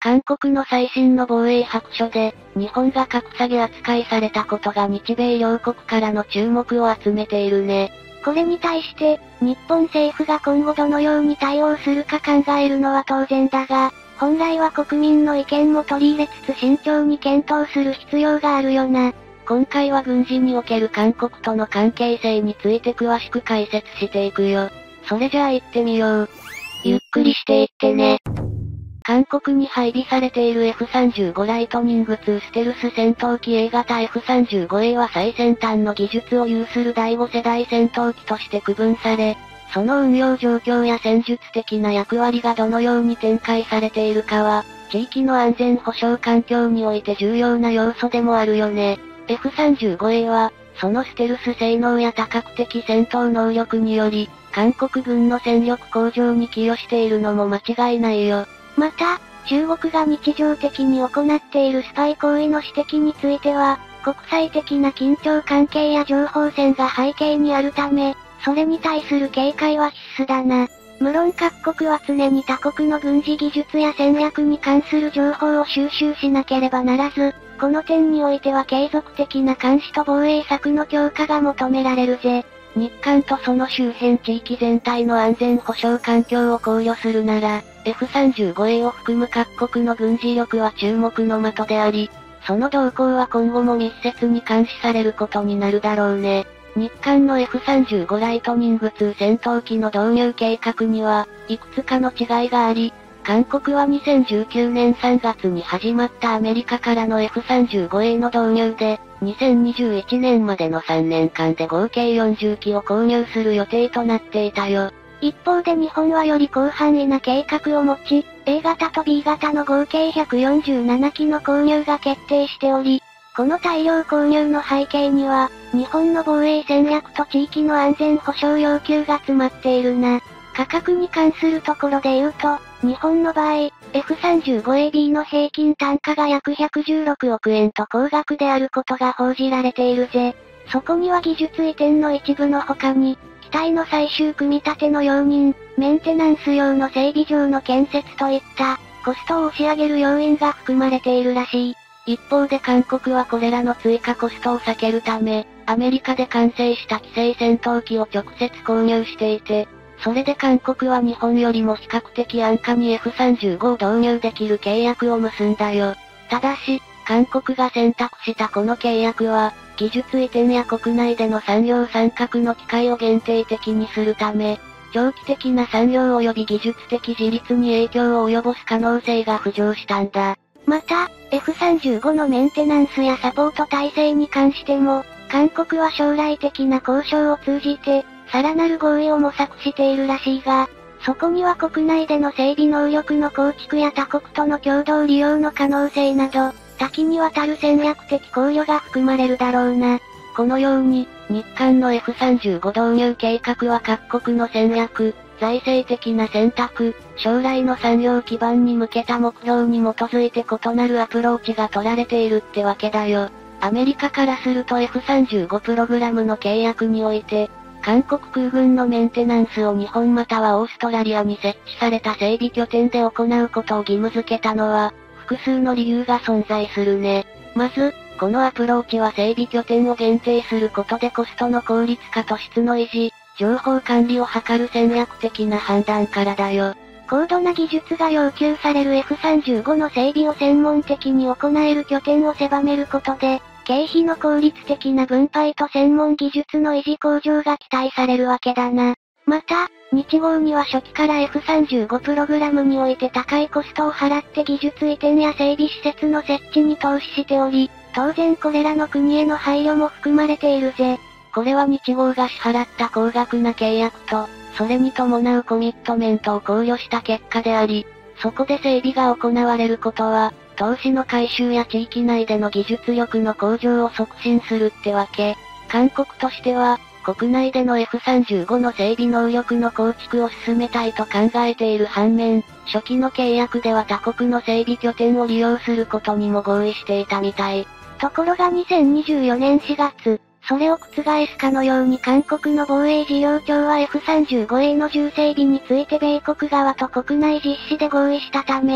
韓国の最新の防衛白書で、日本が格下げ扱いされたことが日米両国からの注目を集めているね。 これに対して、日本政府が今後どのように対応するか考えるのは当然だが、本来は国民の意見も取り入れつつ慎重に検討する必要があるよな。 今回は軍事における韓国との関係性について詳しく解説していくよ。それじゃあ行ってみよう。ゆっくりしていってね。韓国に配備されている F-35 ライトニング2ステルス戦闘機 A 型 F-35A は最先端の技術を有する第5世代戦闘機として区分され、その運用状況や戦術的な役割がどのように展開されているかは、地域の安全保障環境において重要な要素でもあるよね。F-35A は、そのステルス性能や多角的戦闘能力により、韓国軍の戦力向上に寄与しているのも間違いないよ。 また、中国が日常的に行っているスパイ行為の指摘については、国際的な緊張関係や情報戦が背景にあるため、それに対する警戒は必須だな。無論各国は常に他国の軍事技術や戦略に関する情報を収集しなければならず、この点においては継続的な監視と防衛策の強化が求められるぜ。 日韓とその周辺地域全体の安全保障環境を考慮するなら、F-35A を含む各国の軍事力は注目の的であり、その動向は今後も密接に監視されることになるだろうね。日韓の F-35 ライトニング2戦闘機の導入計画には、いくつかの違いがあり、韓国は2019年3月に始まったアメリカからの F-35A の導入で、2021年までの3年間で合計40機を購入する予定となっていたよ。 一方で日本はより広範囲な計画を持ち、A 型と B 型の合計147機の購入が決定しており、この大量購入の背景には、日本の防衛戦略と地域の安全保障要求が詰まっているな。価格に関するところで言うと、日本の場合、F-35AB の平均単価が約116億円と高額であることが報じられているぜ。そこには技術移転の一部の他に、機体の最終組み立ての容認、メンテナンス用の整備場の建設といった、コストを押し上げる要因が含まれているらしい。 一方で韓国はこれらの追加コストを避けるため、アメリカで完成した既成戦闘機を直接購入していて、それで韓国は日本よりも比較的安価に F-35 を導入できる契約を結んだよ。ただし、韓国が選択したこの契約は、技術移転や国内での産業参画の機会を限定的にするため、長期的な産業及び技術的自立に影響を及ぼす可能性が浮上したんだ。 また、F-35 のメンテナンスやサポート体制に関しても、韓国は将来的な交渉を通じて、さらなる合意を模索しているらしいが、そこには国内での整備能力の構築や他国との共同利用の可能性など、多岐にわたる戦略的考慮が含まれるだろうな。 このように、日韓の F-35 導入計画は各国の戦略、財政的な選択、将来の産業基盤に向けた目標に基づいて異なるアプローチが取られているってわけだよ。アメリカからすると F-35 プログラムの契約において、韓国空軍のメンテナンスを日本またはオーストラリアに設置された整備拠点で行うことを義務付けたのは、複数の理由が存在するね。まず、このアプローチは整備拠点を限定することでコストの効率化と質の維持、情報管理を図る戦略的な判断からだよ。 高度な技術が要求される F-35 の整備を専門的に行える拠点を狭めることで、経費の効率的な分配と専門技術の維持向上が期待されるわけだな。また、日豪には初期から F-35 プログラムにおいて高いコストを払って技術移転や整備施設の設置に投資しており、当然これらの国への配慮も含まれているぜ。 これは日豪が支払った高額な契約と、それに伴うコミットメントを考慮した結果であり、そこで整備が行われることは、投資の回収や地域内での技術力の向上を促進するってわけ。韓国としては、国内での F-35 の整備能力の構築を進めたいと考えている反面、初期の契約では他国の整備拠点を利用することにも合意していたみたい。 ところが2024年4月、それを覆すかのように韓国の防衛事業庁は F-35A の重整備について米国側と国内実施で合意したため、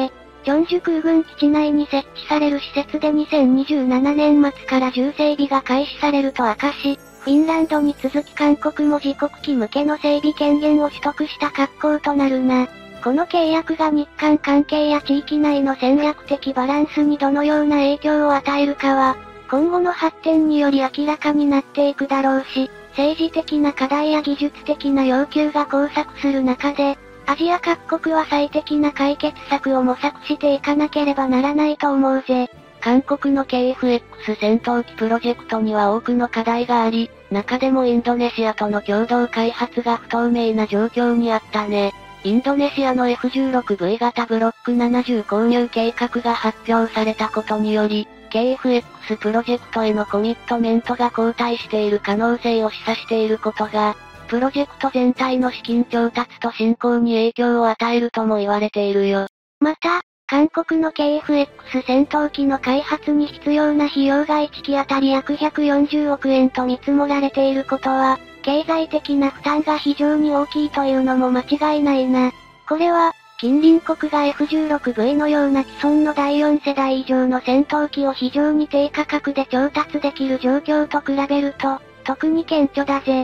チョンジュ空軍基地内に設置される施設で2027年末から重整備が開始されると明かし、フィンランドに続き韓国も自国機向けの整備権限を取得した格好となるな。この契約が日韓関係や地域内の戦略的バランスにどのような影響を与えるかは、今後の発展により明らかになっていくだろうし、政治的な課題や技術的な要求が交錯する中で、アジア各国は最適な解決策を模索していかなければならないと思うぜ。 韓国の KF-X 戦闘機プロジェクトには多くの課題があり、中でもインドネシアとの共同開発が不透明な状況にあったね。インドネシアの F16V 型ブロック70購入計画が発表されたことにより、KF-X プロジェクトへのコミットメントが後退している可能性を示唆していることが、プロジェクト全体の資金調達と進行に影響を与えるとも言われているよ。 また、韓国の KF-X 戦闘機の開発に必要な費用が1機当たり約140億円と見積もられていることは、経済的な負担が非常に大きいというのも間違いないな。これは、近隣国が F16V のような既存の第4世代以上の戦闘機を非常に低価格で調達できる状況と比べると、特に顕著だぜ。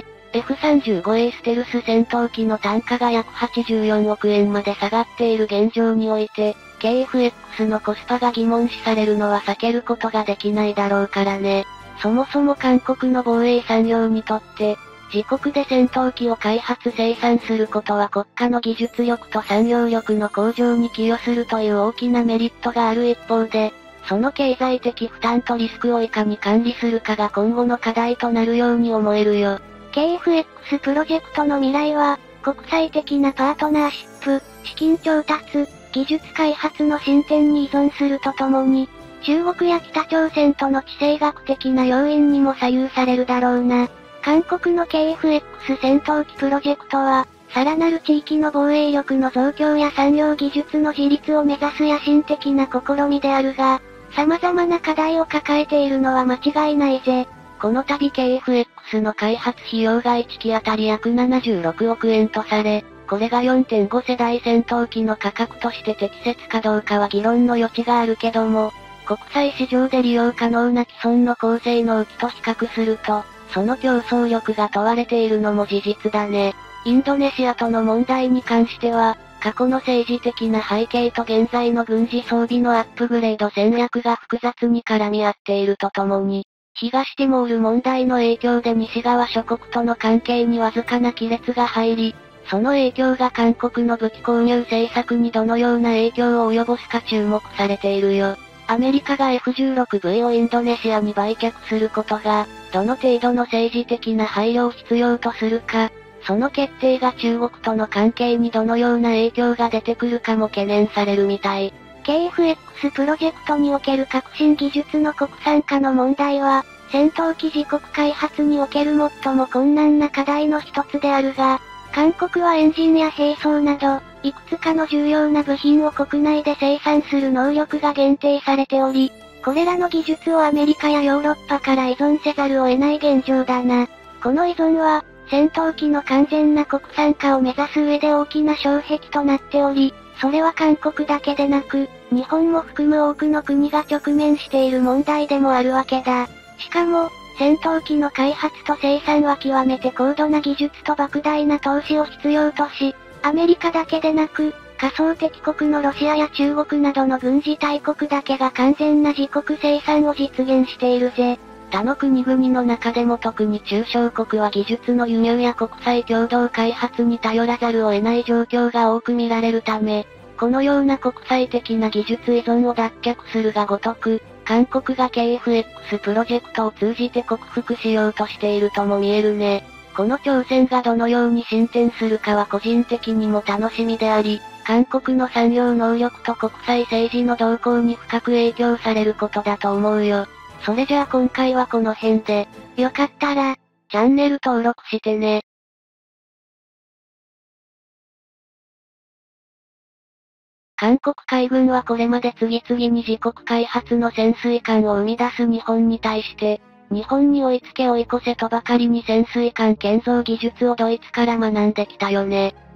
F35A ステルス戦闘機の単価が約84億円まで下がっている現状において、KF-X のコスパが疑問視されるのは避けることができないだろうからね。そもそも韓国の防衛産業にとって、自国で戦闘機を開発生産することは国家の技術力と産業力の向上に寄与するという大きなメリットがある一方で、その経済的負担とリスクをいかに管理するかが今後の課題となるように思えるよ。 KF-X プロジェクトの未来は、国際的なパートナーシップ、資金調達、技術開発の進展に依存するとともに、中国や北朝鮮との地政学的な要因にも左右されるだろうな。韓国の KF-X 戦闘機プロジェクトは、さらなる地域の防衛力の増強や産業技術の自立を目指す野心的な試みであるが、様々な課題を抱えているのは間違いないぜ。 この度 KF-X の開発費用が1機当たり約76億円とされ、これが 4.5 世代戦闘機の価格として適切かどうかは議論の余地があるけども、国際市場で利用可能な既存の高性能機と比較すると、その競争力が問われているのも事実だね。インドネシアとの問題に関しては、過去の政治的な背景と現在の軍事装備のアップグレード戦略が複雑に絡み合っているとともに、東ティモール問題の影響で西側諸国との関係にわずかな亀裂が入り、その影響が韓国の武器購入政策にどのような影響を及ぼすか注目されているよ。アメリカが F16V をインドネシアに売却することが、どの程度の政治的な配慮を必要とするか、その決定が中国との関係にどのような影響が出てくるかも懸念されるみたい。 KF-X プロジェクトにおける革新技術の国産化の問題は、戦闘機自国開発における最も困難な課題の一つであるが、韓国はエンジンや兵装など、いくつかの重要な部品を国内で生産する能力が限定されており、これらの技術をアメリカやヨーロッパから依存せざるを得ない現状だな。この依存は、戦闘機の完全な国産化を目指す上で大きな障壁となっており、それは韓国だけでなく、日本も含む多くの国が直面している問題でもあるわけだ。しかも、戦闘機の開発と生産は極めて高度な技術と莫大な投資を必要とし、アメリカだけでなく、仮想敵国のロシアや中国などの軍事大国だけが完全な自国生産を実現しているぜ。 他の国々の中でも特に中小国は技術の輸入や国際共同開発に頼らざるを得ない状況が多く見られるため、このような国際的な技術依存を脱却するがごとく、韓国が KF-X プロジェクトを通じて克服しようとしているとも見えるね。この挑戦がどのように進展するかは個人的にも楽しみであり、韓国の産業能力と国際政治の動向に深く影響されることだと思うよ。それじゃあ今回はこの辺で、 よかったら、 チャンネル登録してね。韓国海軍はこれまで次々に自国開発の潜水艦を生み出す日本に対して、日本に追いつけ追い越せとばかりに潜水艦建造技術をドイツから学んできたよね。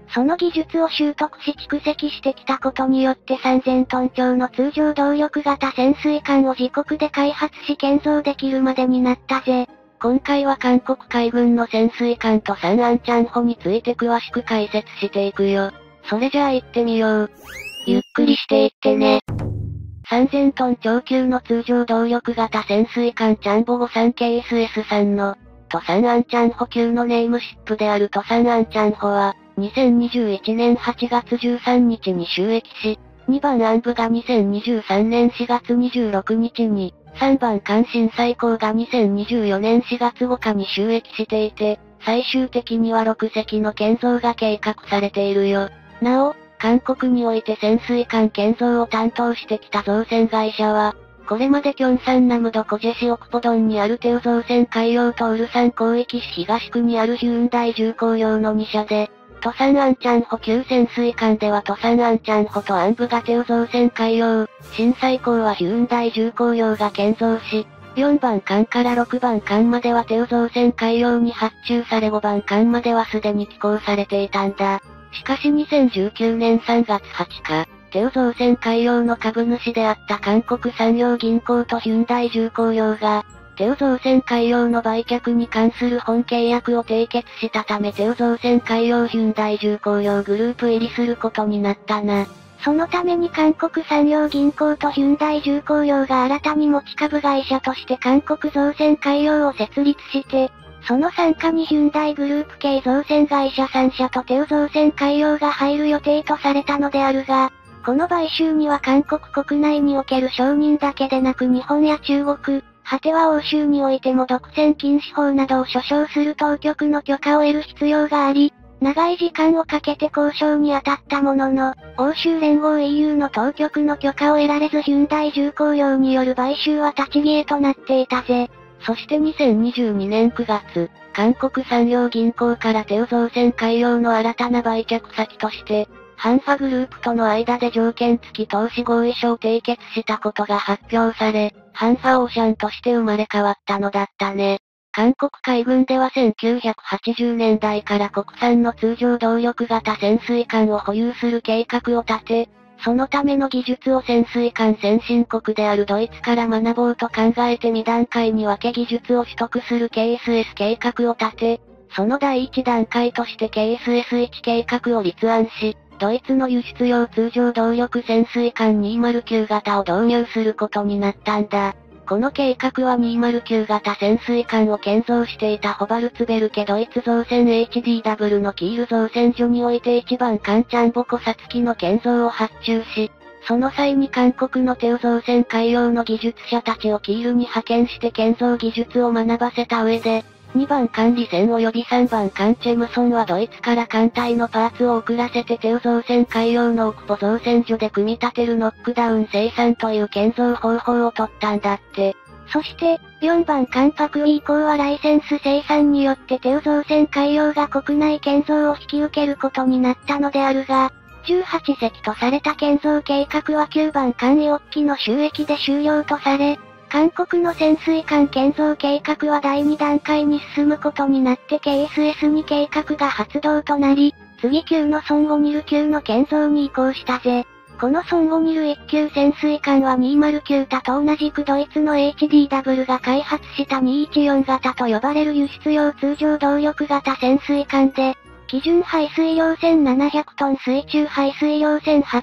その技術を習得し蓄積してきたことによって3000トン超の通常動力型潜水艦を自国で開発し建造できるまでになったぜ。 今回は韓国海軍の潜水艦とサンアンチャンホについて詳しく解説していくよ。それじゃあ行ってみよう。ゆっくりしていってね。3000トン超級の通常動力型潜水艦チャンボゴ 3KSS3 の、トサンアンチャンホ級のネームシップであるトサンアンチャンホは、2021年8月13日に就役し、2番アンブが2023年4月26日に、3番艦震最高が2024年4月5日に就役していて、最終的には6隻の建造が計画されているよ。なお、韓国において潜水艦建造を担当してきた造船会社は、これまでキョンサンナムドコジェシオクポドンにあるテウ造船海洋とウルサン広域市東区にあるヒュンダイ重工用の2社で、トサンアンチャンホ級潜水艦ではトサンアンチャンホとアンブがテウ造船海洋、新最高はヒュンダイ重工用が建造し、4番艦から6番艦まではテウ造船海洋に発注され5番艦まではすでに寄港されていたんだ。しかし2019年3月20日、テウ造船海洋の株主であった韓国産業銀行とヒュンダイ重工用が、テウ造船海洋の売却に関する本契約を締結したためテウ造船海洋ヒュンダイ重工用グループ入りすることになったな。 そのために韓国産業銀行とヒュンダイ重工用が新たに持ち株会社として韓国造船海洋を設立して、その傘下にヒュンダイグループ系造船会社3社とテウ造船海洋が入る予定とされたのであるが、この買収には韓国国内における承認だけでなく日本や中国、果ては欧州においても独占禁止法などを所掌する当局の許可を得る必要があり、長い時間をかけて交渉に当たったものの、欧州連合 EU の当局の許可を得られずヒュンダイ重工用による買収は立ち消えとなっていたぜ。 そして2022年9月、韓国産業銀行からテウ造船海洋の新たな売却先として、ハンファグループとの間で条件付き投資合意書を締結したことが発表され、ハンファオーシャンとして生まれ変わったのだったね。韓国海軍では1980年代から国産の通常動力型潜水艦を保有する計画を立て、そのための技術を潜水艦先進国であるドイツから学ぼうと考えて2段階に分け技術を取得する KSS 計画を立て、その第1段階として KSS1 計画を立案し、ドイツの輸出用通常動力潜水艦209型を導入することになったんだ。この計画は209型潜水艦を建造していたホバルツベルケドイツ造船 HDW のキール造船所において1番艦チャンボコサツキの建造を発注し、その際に韓国のテウ造船海洋の技術者たちをキールに派遣して建造技術を学ばせた上で、2番艦リセン及び3番艦チェムソンはドイツから艦隊のパーツを送らせてテウ造船海洋のオクポ造船所で組み立てるノックダウン生産という建造方法を取ったんだって。 そして、4番艦パクウィ以降はライセンス生産によってテウ造船海洋が国内建造を引き受けることになったのであるが、18隻とされた建造計画は9番艦イオッキの収益で終了とされ、韓国の潜水艦建造計画は第2段階に進むことになって KSS2 計画が発動となり、次級のソンゴニル級の建造に移行したぜ。このソンゴニル1級潜水艦は209型と同じくドイツの HDW が開発した214型と呼ばれる輸出用通常動力型潜水艦で、基準排水量1700トン水中排水量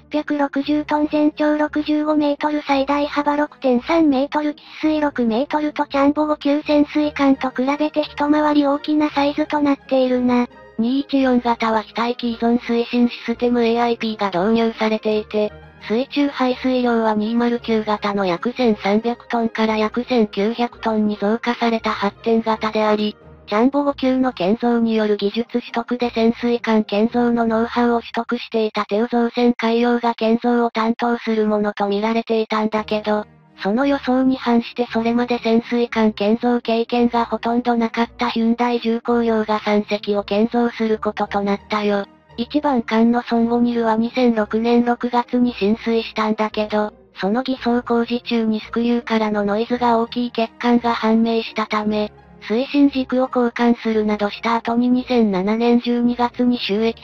1860トン全長65メートル最大幅6.3メートル喫水6メートルとチャンボ5級潜水艦と比べて一回り大きなサイズとなっているな。 214型は非待機依存推進システム AIP が導入されていて、水中排水量は209型の約1300トンから約1900トンに増加された発展型であり、チャンボ5級の建造による技術取得で潜水艦建造のノウハウを取得していたテウ造船海洋が建造を担当するものと見られていたんだけど、その予想に反してそれまで潜水艦建造経験がほとんどなかったヒュンダイ重工用が3隻を建造することとなったよ。1番艦のソンゴニルは2006年6月に浸水したんだけど、その偽装工事中にスクリューからのノイズが大きい欠陥が判明したため、推進軸を交換するなどした後に2007年12月に就役し、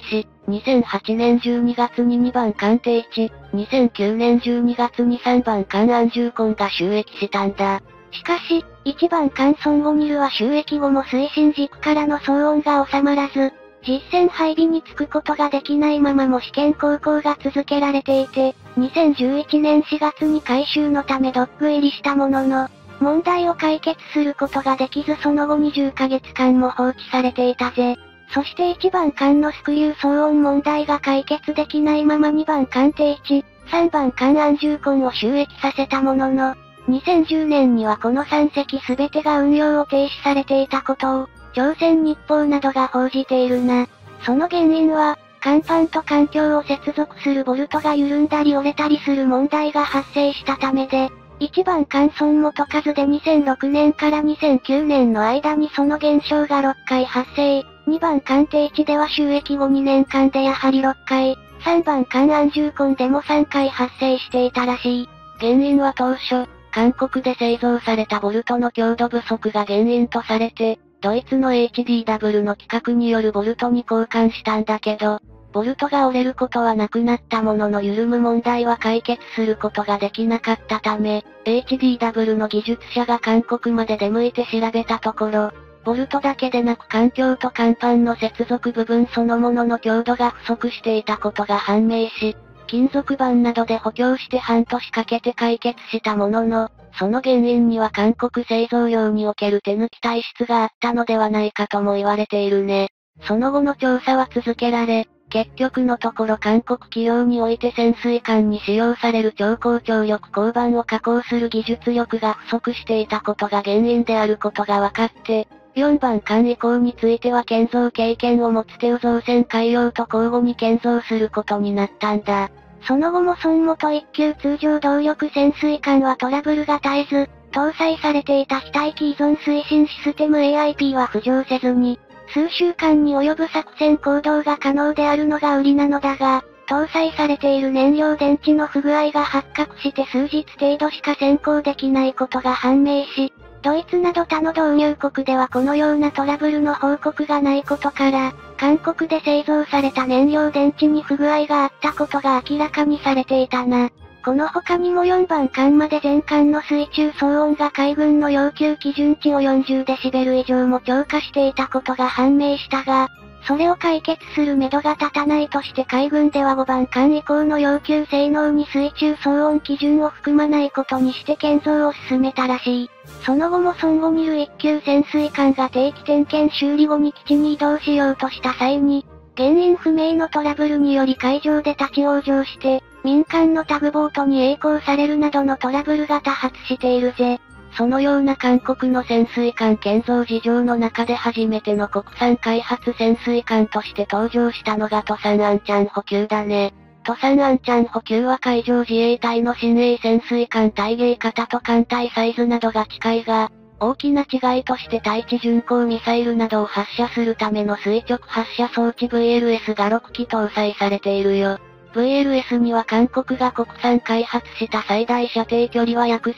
2008年12月に2番艦定置、2009年12月に3番艦安住根が収益したんだ。 しかし、1番艦ソンゴニルは収益後も推進軸からの騒音が収まらず、実戦配備につくことができないままも試験航行が続けられていて、2011年4月に改修のためドック入りしたものの、問題を解決することができずその後20ヶ月間も放置されていたぜ。そして1番艦のスクリュー騒音問題が解決できないまま2番艦定置、3番艦安住根を収益させたものの、2010年にはこの3隻すべてが運用を停止されていたことを、朝鮮日報などが報じているな。その原因は、甲板と環境を接続するボルトが緩んだり折れたりする問題が発生したためで、1番艦孫元数で2006年から2009年の間にその現象が6回発生、2番艦定置では収益後2年間でやはり6回、3番艦安住根でも3回発生していたらしい。 原因は当初、韓国で製造されたボルトの強度不足が原因とされて、ドイツの HDW の規格によるボルトに交換したんだけど、ボルトが折れることはなくなったものの緩む問題は解決することができなかったため、HDW の技術者が韓国まで出向いて調べたところ、ボルトだけでなく環境と甲板の接続部分そのものの強度が不足していたことが判明し、金属板などで補強して半年かけて解決したものの、その原因には韓国製造業における手抜き体質があったのではないかとも言われているね。その後の調査は続けられ、結局のところ韓国企業において潜水艦に使用される超高張力鋼板を加工する技術力が不足していたことが原因であることが分かって、4番艦以降については建造経験を持つテオ造船海洋と交互に建造することになったんだ。 その後も孫元1級通常動力潜水艦はトラブルが絶えず、搭載されていた非待機依存推進システム AIP は浮上せずに、数週間に及ぶ作戦行動が可能であるのが売りなのだが、搭載されている燃料電池の不具合が発覚して数日程度しか潜航できないことが判明し、ドイツなど他の導入国ではこのようなトラブルの報告がないことから、韓国で製造された燃料電池に不具合があったことが明らかにされていたな。この他にも4番艦まで全艦の水中騒音が海軍の要求基準値を40デシベル以上も超過していたことが判明したが、それを解決する目処が立たないとして海軍では5番艦以降の要求性能に水中騒音基準を含まないことにして建造を進めたらしい。その後もソンゴニル1級潜水艦が定期点検修理後に基地に移動しようとした際に、原因不明のトラブルにより海上で立ち往生して、民間のタグボートに曳航されるなどのトラブルが多発しているぜ。 そのような韓国の潜水艦建造事情の中で初めての国産開発潜水艦として登場したのがトサンアンチャン補給だね。トサンアンチャン補給は海上自衛隊の新鋭潜水艦体芸型と艦隊サイズなどが近いが、大きな違いとして対地巡航ミサイルなどを発射するための垂直発射装置 VLS が6機搭載されているよ。VLS には韓国が国産開発した最大射程距離は約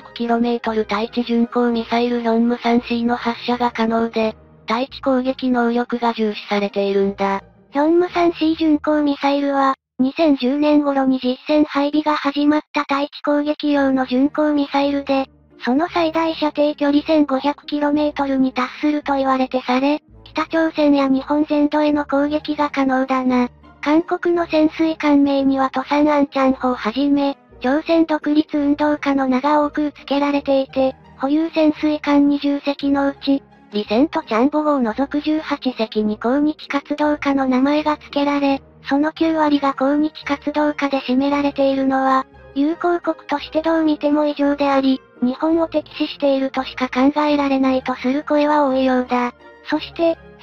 1500km 対地巡航ミサイル 4M3C の発射が可能で、対地攻撃能力が重視されているんだ。 4M3C 巡航ミサイルは、2010年頃に実戦配備が始まった対地攻撃用の巡航ミサイルで、その最大射程距離 1500km に達すると言われてされ、北朝鮮や日本全土への攻撃が可能だな。韓国の潜水艦名にはトサンアンチャンホをはじめ、朝鮮独立運動家の名が多く付けられていて、保有潜水艦20隻のうち、リセントチャンボ号を除く18隻に抗日活動家の名前が付けられ、その9割が抗日活動家で占められているのは、友好国としてどう見ても異常であり、日本を敵視しているとしか考えられないとする声は多いようだ。そして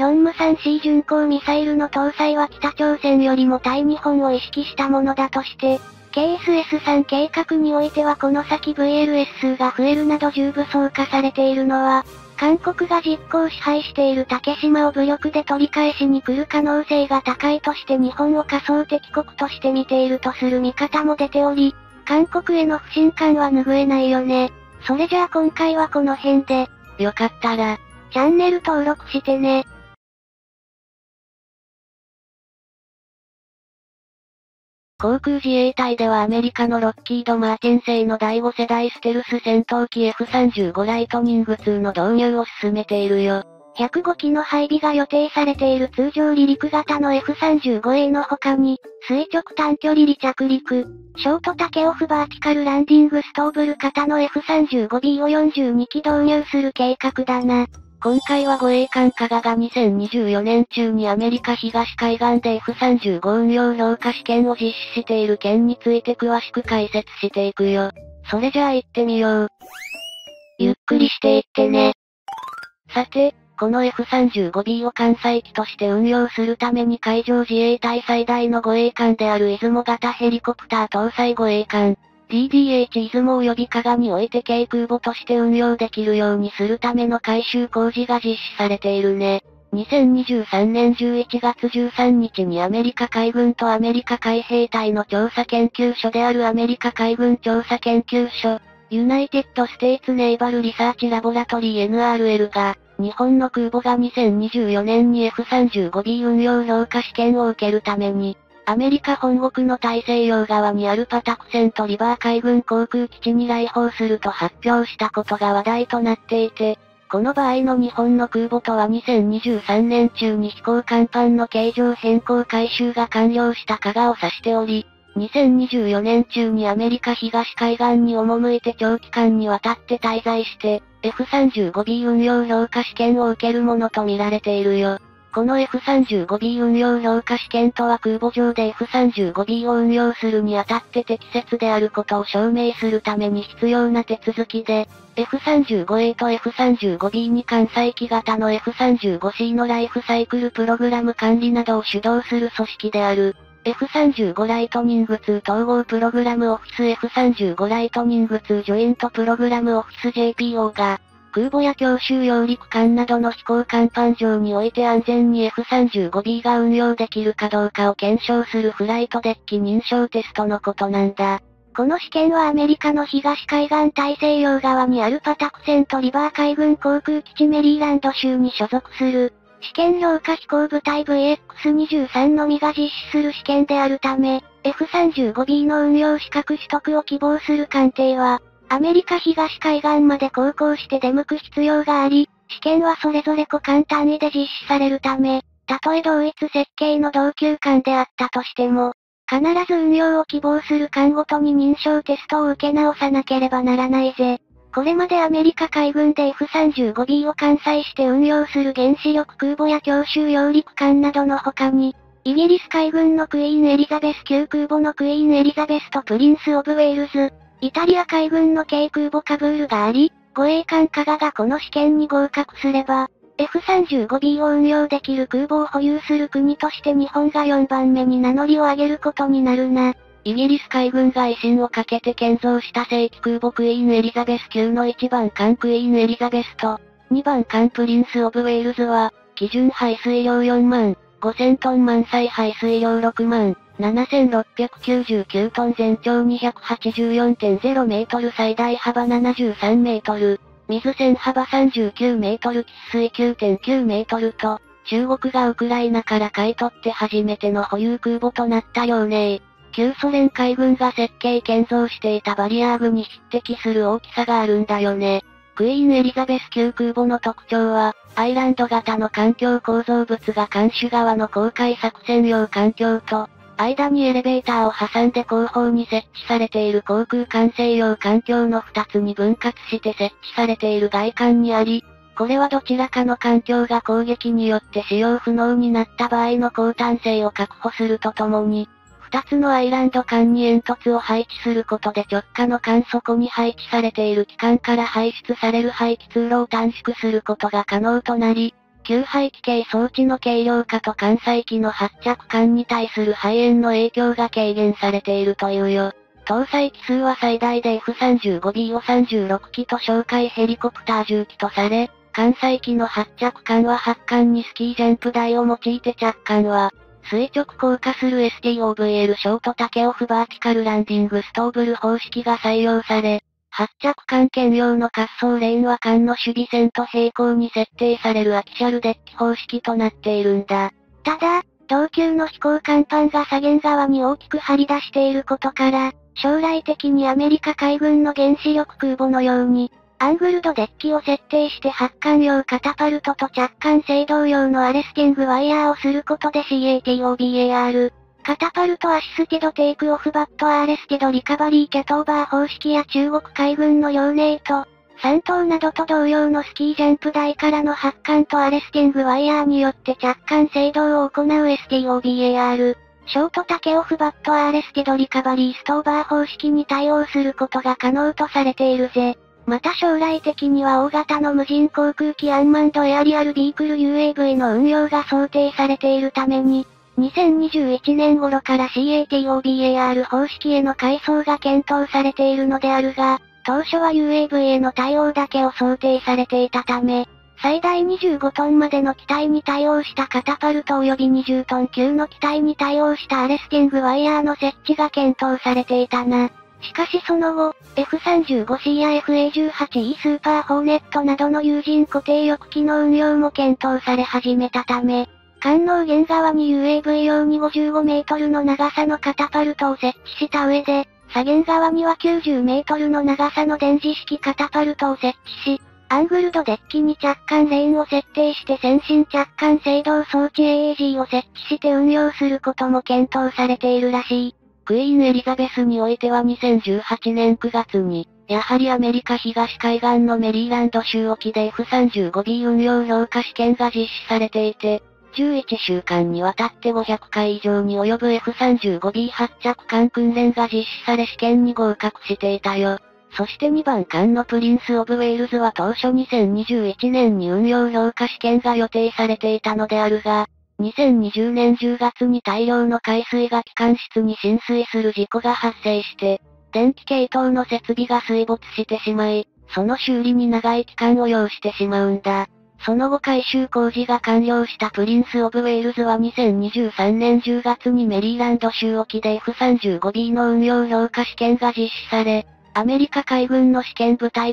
、4M3C 巡航ミサイルの搭載は北朝鮮よりも対日本を意識したものだとして、KSS-3 計画においてはこの先 VLS 数が増えるなど重武装化されているのは、韓国が実効支配している竹島を武力で取り返しに来る可能性が高いとして日本を仮想敵国として見ているとする見方も出ており、韓国への不信感は拭えないよね。それじゃあ今回はこの辺で、 よかったら、 チャンネル登録してね。 航空自衛隊ではアメリカのロッキード・マーティン製の第5世代ステルス戦闘機 F-35 ライトニング2の導入を進めているよ。 105機の配備が予定されている通常離陸型の F-35A の他に、垂直短距離離着陸、ショートタケオフバーティカルランディングストーブル型の F-35B を42機導入する計画だな。 今回は護衛艦加賀が2024年中にアメリカ東海岸で F-35 運用評価試験を実施している件について詳しく解説していくよ。それじゃあ行ってみよう。ゆっくりしていってね。さて、この F-35B を艦載機として運用するために海上自衛隊最大の護衛艦である出雲型ヘリコプター搭載護衛艦、DDH 出雲及び加賀において軽空母として運用できるようにするための改修工事が実施されているね。2023年11月13日にアメリカ海軍とアメリカ海兵隊の調査研究所であるアメリカ海軍調査研究所、ユナイテッド・ステイツ・ネイバル・リサーチ・ラボラトリー NRL が、日本の空母が2024年に F-35B 運用評価試験を受けるために、アメリカ本国の大西洋側にあるパタクセントリバー海軍航空基地に来訪すると発表したことが話題となっていて、この場合の日本の空母とは2023年中に飛行甲板の形状変更改修が完了した加賀を指しており、2024年中にアメリカ東海岸に赴いて長期間にわたって滞在して、F-35B 運用評価試験を受けるものとみられているよ。この F-35B 運用評価試験とは空母上で F-35B を運用するにあたって適切であることを証明するために必要な手続きで、F-35A と F-35B に艦載機型の F-35C のライフサイクルプログラム管理などを主導する組織である。F-35 ライトニング2統合プログラムオフィス F-35 ライトニング2ジョイントプログラムオフィス JPO が、空母や強襲揚陸艦などの飛行甲板上において安全に F-35B が運用できるかどうかを検証するフライトデッキ認証テストのことなんだ。 この試験はアメリカの東海岸大西洋側にあるパタクセントリバー海軍航空基地メリーランド州に所属する、試験評価飛行部隊 VX23 のみが実施する試験であるため、F-35B の運用資格取得を希望する艦艇は、アメリカ東海岸まで航行して出向く必要があり、試験はそれぞれ個艦単位で実施されるため、たとえ同一設計の同級艦であったとしても、必ず運用を希望する艦ごとに認証テストを受け直さなければならないぜ。これまでアメリカ海軍で F-35B を艦載して運用する原子力空母や強襲揚陸艦などの他に、イギリス海軍のクイーンエリザベス級空母のクイーンエリザベスとプリンス・オブ・ウェールズ、イタリア海軍の軽空母カブールがあり、護衛艦加賀がこの試験に合格すれば、F-35B を運用できる空母を保有する国として日本が4番目に名乗りを上げることになるな。 イギリス海軍が威信をかけて建造した正規空母クイーンエリザベス級の1番艦クイーンエリザベスと、2番艦プリンス・オブ・ウェールズは、基準排水量4万、5000トン満載排水量6万、7699トン全長 284.0 メートル最大幅73メートル、水線幅39メートル喫水 9.9 メートルと、中国がウクライナから買い取って初めての保有空母となったようね。旧ソ連海軍が設計建造していたバリアーグに匹敵する大きさがあるんだよね。クイーンエリザベス級空母の特徴は、アイランド型の環境構造物が艦首側の航海作戦用環境と、間にエレベーターを挟んで後方に設置されている航空管制用環境の2つに分割して設置されている外観にあり、これはどちらかの環境が攻撃によって使用不能になった場合の高端性を確保するとともに、2つのアイランド間に煙突を配置することで直下の間底に配置されている機関から排出される排気通路を短縮することが可能となり、給排気系装置の軽量化と艦載機の発着艦に対する排煙の影響が軽減されているというよ。搭載機数は最大で F-35B を36機と哨戒ヘリコプター10機とされ、艦載機の発着艦は発艦にスキージャンプ台を用いて着艦は、垂直降下する STOVL ショートタケオフバーティカルランディングストーブル方式が採用され、発着艦兼用の滑走レーンは艦の守備線と平行に設定されるアキシャルデッキ方式となっているんだ。 ただ、 同級の飛行甲板が左舷側に大きく張り出していることから、将来的にアメリカ海軍の原子力空母のように、アングルドデッキを設定して発艦用カタパルトと着艦制動用のアレスティングワイヤーをすることで CATOBAR。カタパルトアシスティドテイクオフバットアレスティドリカバリーキャトーバー方式や中国海軍の遼寧と、山東などと同様のスキージャンプ台からの発艦とアレスティングワイヤーによって着艦制動を行う STOBAR。ショートタケオフバットアレスティドリカバリーストーバー方式に対応することが可能とされているぜ。また将来的には大型の無人航空機アンマンドエアリアルビークル UAV の運用が想定されているために、2021年頃から CATOBAR 方式への改装が検討されているのであるが、当初は UAV への対応だけを想定されていたため、最大25トンまでの機体に対応したカタパルト及び20トン級の機体に対応したアレスティングワイヤーの設置が検討されていたな。しかしその後、F35C や FA18E スーパーホーネットなどの有人固定翼機の運用も検討され始めたため、艦能舷側に UAV 用に55メートルの長さのカタパルトを設置した上で、左舷側には90メートルの長さの電磁式カタパルトを設置し、アングルドデッキに着艦レーンを設定して先進着艦制動装置 AAG を設置して運用することも検討されているらしい。 クイーンエリザベスにおいては2018年9月に、やはりアメリカ東海岸のメリーランド州沖で F35B 運用評価試験が実施されていて、11週間にわたって500回以上に及ぶ F35B 発着艦訓練が実施され試験に合格していたよ。そして2番艦のプリンス・オブ・ウェールズは当初2021年に運用評価試験が予定されていたのであるが、2020年10月に大量の海水が機関室に浸水する事故が発生して、電気系統の設備が水没してしまい、その修理に長い期間を要してしまうんだ。その後改修工事が完了したプリンス・オブ・ウェールズは2023年10月にメリーランド州沖で F35B の運用評価試験が実施され、アメリカ海軍の試験部隊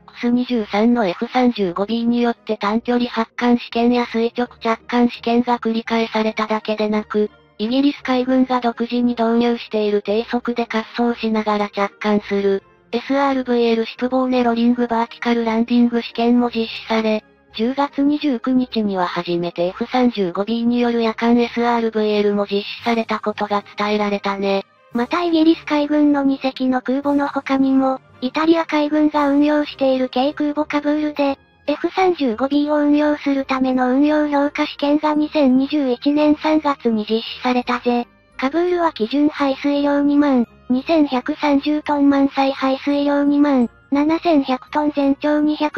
VX23 の F35B によって短距離発艦試験や垂直着艦試験が繰り返されただけでなく、イギリス海軍が独自に導入している低速で滑走しながら着艦する、SRVL シップボーネロリングバーティカルランディング試験も実施され、10月29日には初めて F35B による夜間 SRVL も実施されたことが伝えられたね。 またイギリス海軍の2隻の空母の他にも、イタリア海軍が運用している軽空母カブールで、F35B を運用するための運用評価試験が2021年3月に実施されたぜ。カブールは基準排水量2万、2130トン満載排水量2万、7100トン全長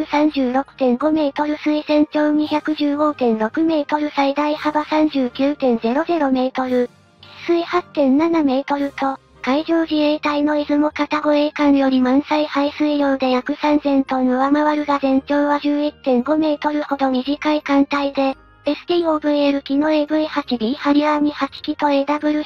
236.5 メートル水線長 215.6 メートル最大幅 39.00 メートル。水 8.7 メートルと、海上自衛隊の出雲型護衛艦より満載排水量で約3000トン上回るが全長は 11.5 メートルほど短い艦隊で、STOVL 機の AV8B ハリアーに8機と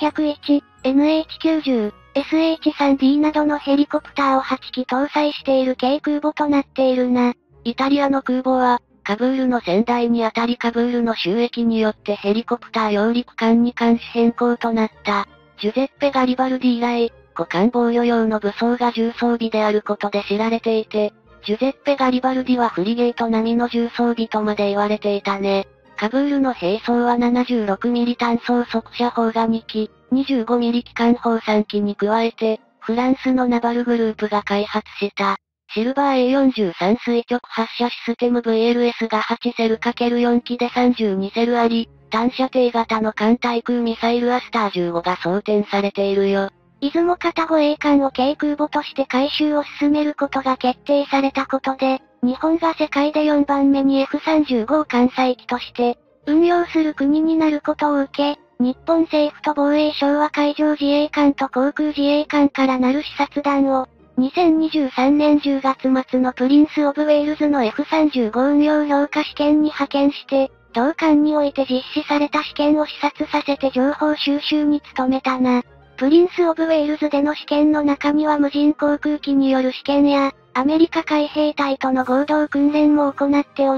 AW101、NH90、SH3D などのヘリコプターを8機搭載している軽空母となっているな。 イタリアの空母は、カブールの先代にあたりカブールの収益によってヘリコプター揚陸艦に監視変更となった。ジュゼッペ・ガリバルディ以来、護艦防御用の武装が重装備であることで知られていて、ジュゼッペ・ガリバルディはフリゲート並みの重装備とまで言われていたね。カブールの兵装は76ミリ単装速射砲が2機、25ミリ機関砲3機に加えて、フランスのナバルグループが開発した。シルバー A43 垂直発射システム VLS が8セル ×4 機で32セルあり、単射程型の艦対空ミサイルアスター15が装填されているよ。 出雲型護衛艦を軽空母として改修を進めることが決定されたことで、日本が世界で4番目に F35 を艦載機として運用する国になることを受け、日本政府と防衛省は海上自衛艦と航空自衛艦からなる視察団を、2023年10月末のプリンス・オブ・ウェールズの F35 運用評価試験に派遣して、同艦において実施された試験を視察させて情報収集に努めたな。プリンス・オブ・ウェールズでの試験の中には無人航空機による試験や、アメリカ海兵隊との合同訓練も行っており、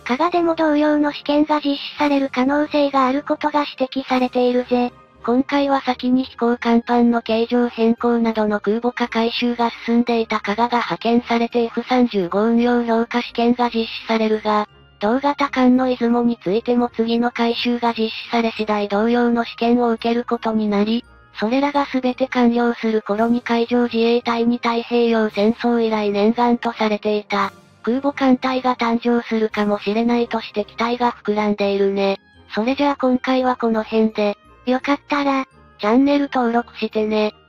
加賀でも同様の試験が実施される可能性があることが指摘されているぜ。 今回は先に飛行甲板の形状変更などの空母化改修が進んでいた加賀が派遣されて F35 運用評価試験が実施されるが、同型艦の出雲についても次の改修が実施され次第同様の試験を受けることになり、それらが全て完了する頃に海上自衛隊に太平洋戦争以来念願とされていた、空母艦隊が誕生するかもしれないとして期待が膨らんでいるね。それじゃあ今回はこの辺で、 よかったら、 チャンネル登録してね。